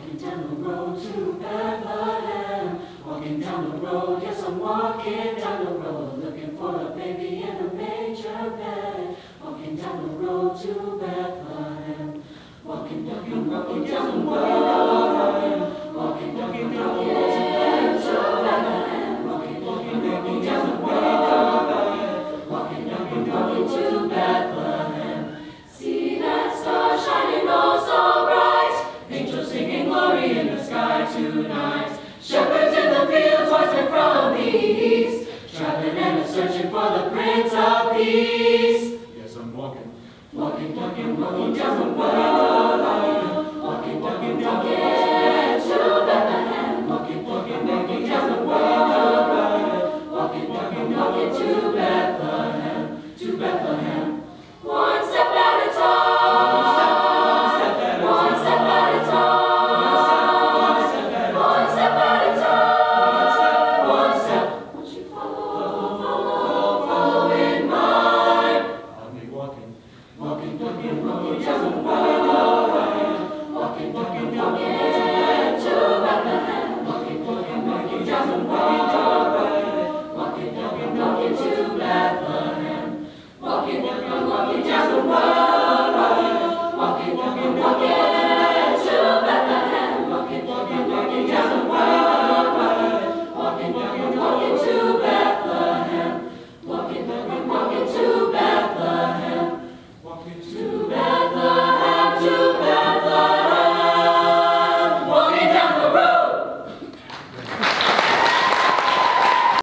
Walking down the road to Bethlehem. Walking down the road, yes, I'm walking down the road, looking for the baby in the manger bed. Walking down the road to Bethlehem. Walking down the road to Bethlehem. Walking down the road to Bethlehem. Walking down the road to Bethlehem. See that star shining oh so bright. Angels singing glory in the sky tonight. Shepherds in the fields watching from the east, traveling and searching for the Prince of Peace. Yes, I'm walking. Walking down the road. Walking to Bethlehem. Walking down the road. Walking to Bethlehem. To Bethlehem. One step at a time. One step at a time. One step at a time. One step. Won't you follow in mine? I'll be walking. Walking down the road. Walking